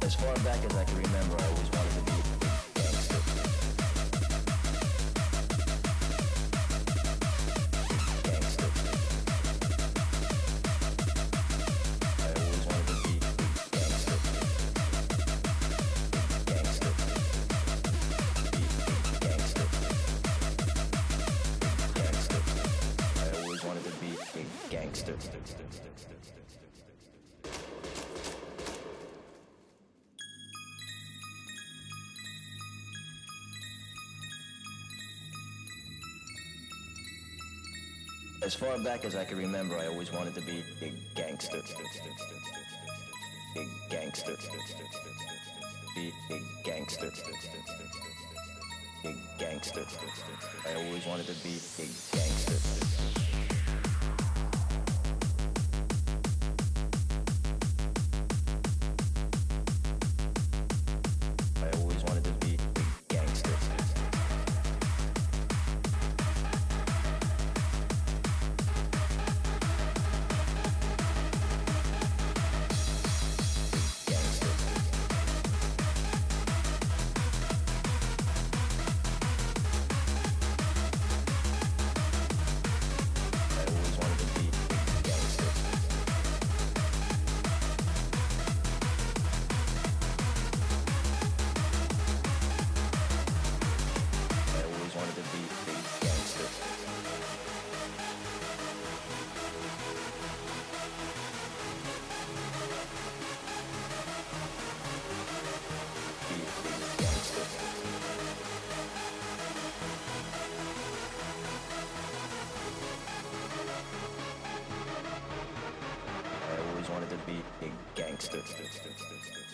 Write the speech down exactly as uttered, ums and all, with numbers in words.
As far back as I can remember, I always wanted to be a gangster. Gangster. I always wanted to be a gangster. Gangster. Be a gangster. Gangster. I always wanted to be a gangster. As far back as I can remember, I always wanted to be a gangster. A gangster. Be a gangster. A gangster. I always wanted to be a gangster. I always wanted to be a gangster. Wanted to be a gangster.